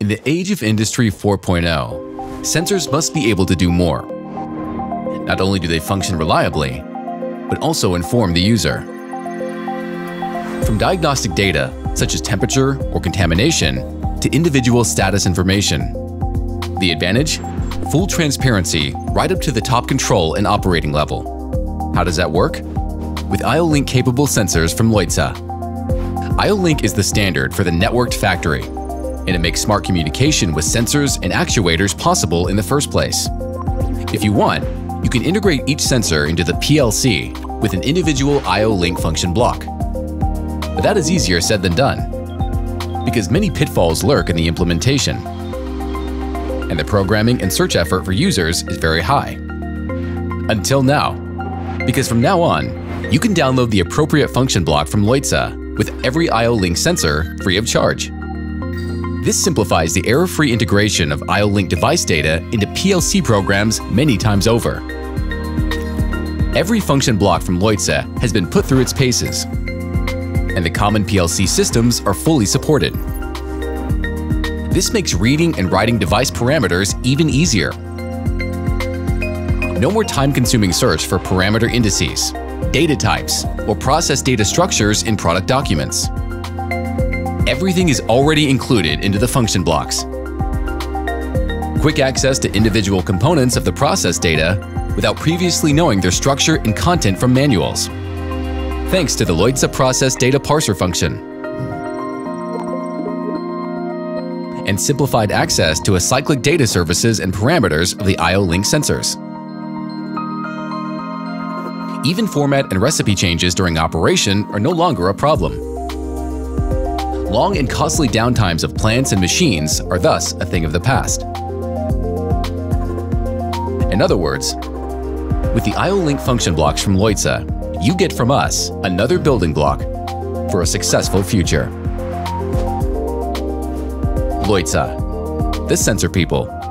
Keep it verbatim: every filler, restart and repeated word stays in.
In the age of Industry four point oh, sensors must be able to do more. Not only do they function reliably, but also inform the user. From diagnostic data, such as temperature or contamination, to individual status information. The advantage? Full transparency right up to the top control and operating level. How does that work? With I O Link-capable sensors from Leuze. I O Link is the standard for the networked factory, and it makes smart communication with sensors and actuators possible in the first place. If you want, you can integrate each sensor into the P L C with an individual I O Link function block. But that is easier said than done, because many pitfalls lurk in the implementation. And the programming and search effort for users is very high. Until now, because from now on, you can download the appropriate function block from Leuze with every I O Link sensor free of charge. This simplifies the error-free integration of I O Link device data into P L C programs many times over. Every function block from Leuze has been put through its paces, and the common P L C systems are fully supported. This makes reading and writing device parameters even easier. No more time-consuming search for parameter indices, data types, or process data structures in product documents. Everything is already included into the function blocks. Quick access to individual components of the process data without previously knowing their structure and content from manuals, thanks to the Leuze process data parser function. And simplified access to acyclic data services and parameters of the I O Link sensors. Even format and recipe changes during operation are no longer a problem. Long and costly downtimes of plants and machines are thus a thing of the past. In other words, with the I O Link function blocks from Leuze, you get from us another building block for a successful future. Leuze, the sensor people.